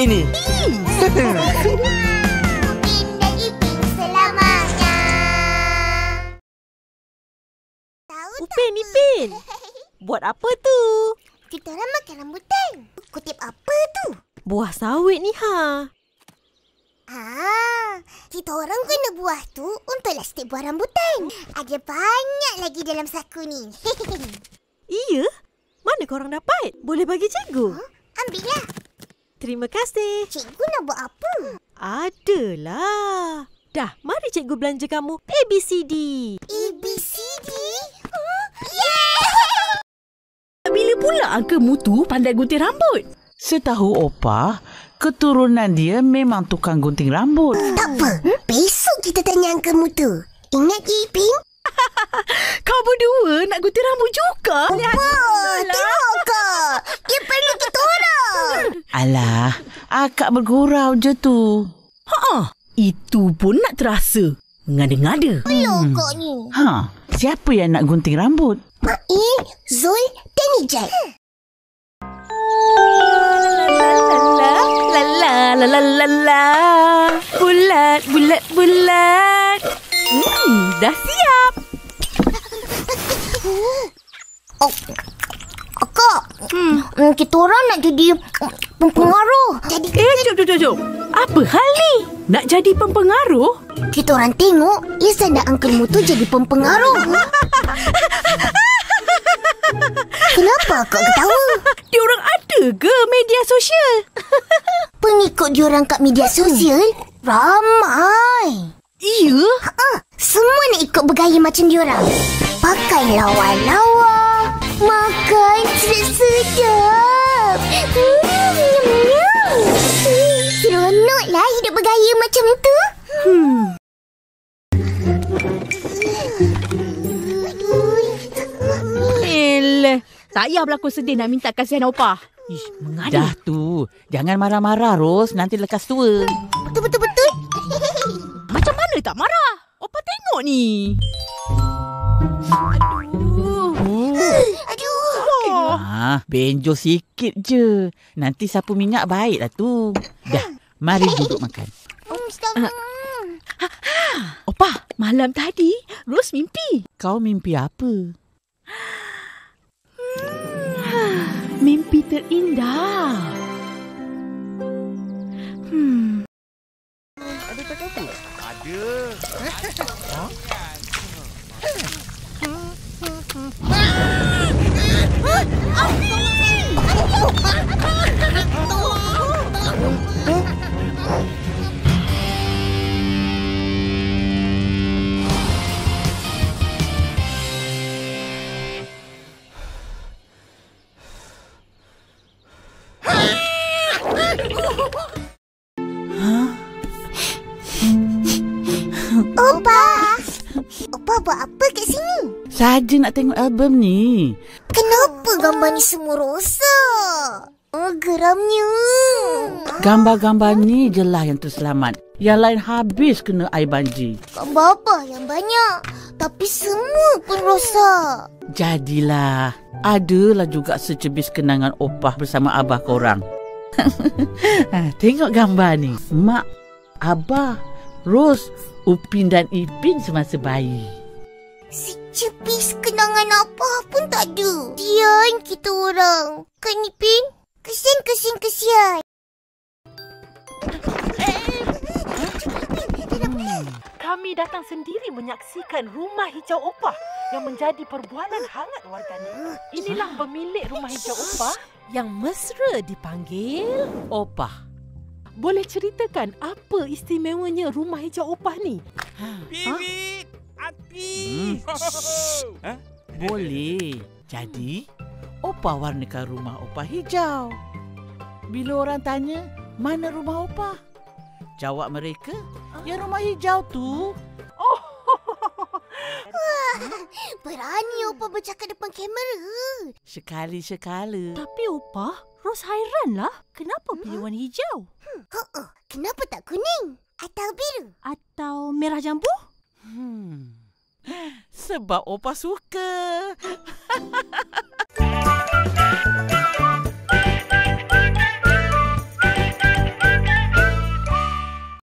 ini. Upin dan Ipin selamanya. Tahu tak? Upin Ipin, buat apa tu? Kita orang makan rambutan. Kutip apa tu? Buah sawit ni ha. Kita orang guna buah tu untuk lastik buah rambutan. Ada banyak lagi dalam saku ni. Iya? Mana korang dapat? Boleh bagi cikgu? Ambillah. Terima kasih. Cikgu nak buat apa? Adalah. Dah, mari cikgu belanja kamu ABCD. ABCD? Yeah! Bila pula Uncle Mutu pandai gunting rambut? Setahu Opah, keturunan dia memang tukang gunting rambut. Tak apa. Besok kita tanya Uncle Mutu. Ingat ke Ipin? Kau berdua nak gunting rambut juga? Tengok kak. Dia perlu kita orang. Alah, akak bergurau je tu. Itu pun nak terasa. Ngada-ngada. Belum kak ni. Siapa yang nak gunting rambut? Main, Zul dan Ijat. La. Bulat. Dah siap. Kak, kita orang nak jadi pempengaruh. Jom. Apa hal ni? Nak jadi pempengaruh? Kita orang tengok Izan dan Uncle Mutu jadi pempengaruh. Kenapa kak ketawa? Diorang ada ke media sosial? Pengikut diorang kat media sosial ramai. Iya? Semua nak ikut bergaya macam diorang. Pakai lawa-lawa, makan sedap-sedap. Seronoklah hidup bergaya macam tu. Tak payah berlakon sedih nak minta kasihan Opah. Ish, mengada. Dah tu, jangan marah-marah Ros, nanti lekas tua. Betul-betul. Macam mana tak marah? Opah tengok ni. Aduh. Benjol sikit je. Nanti sapu minyak baiklah tu. Dah, mari duduk makan. Opah, malam tadi Ros mimpi. Kau mimpi apa? Mimpi terindah. Ada tak apa? Ada. Opa buat apa kat sini? Saja nak tengok album ni. Kenapa gambar ni semua rosak? Geramnya. Gambar-gambar ni je lah yang terselamat. Yang lain habis kena air banjir. Gambar apa yang banyak? Tapi semua pun rosak. Jadilah, adalah juga secebis kenangan Opah bersama Abah korang. Tengok gambar ni. Mak, Abah, Ros, Upin dan Ipin semasa bayi. Secebis kenangan apa pun tak ada. Dian kita orang. Kan Ipin? Kesian. Kami datang sendiri menyaksikan rumah hijau Opah yang menjadi perbualan hangat warganya. Inilah pemilik rumah hijau Opah yang mesra dipanggil Opah. Boleh ceritakan apa istimewanya rumah hijau Opah ni? Bibit! Api! Boleh. Jadi, Opah warnakan rumah Opah hijau. Bila orang tanya, mana rumah Opah? Jawab mereka, ya rumah hijau tu. Berani Opa bercakap depan kamera. Sekali-sekala. Tapi Opah, Ros hairanlah kenapa pilih warna hijau? Kenapa tak kuning? Atau biru? Atau merah jambu? Sebab Opah suka.